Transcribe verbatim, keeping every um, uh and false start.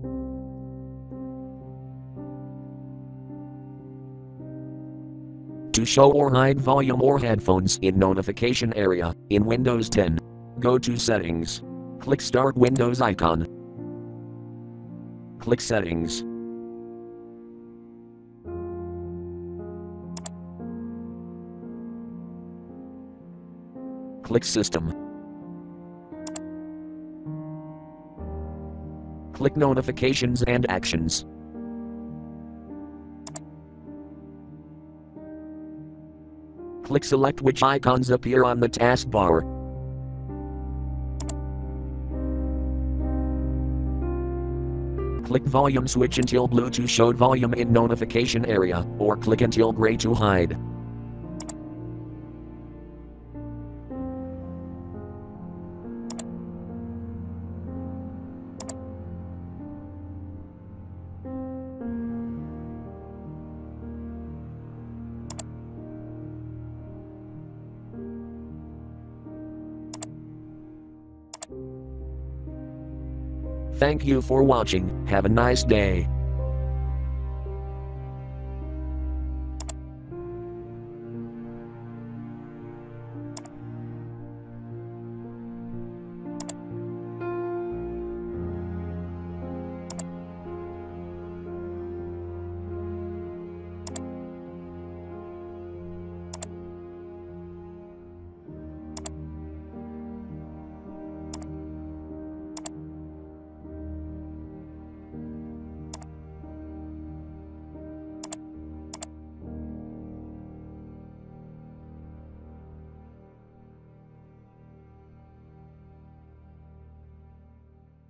To show or hide volume or headphones in notification area, in Windows ten, go to Settings. Click Start Windows icon. Click Settings. Click System. Click Notifications and Actions. Click Select which icons appear on the taskbar. Click Volume switch until blue to show volume in notification area, or click until gray to hide. Thank you for watching. Have a nice day.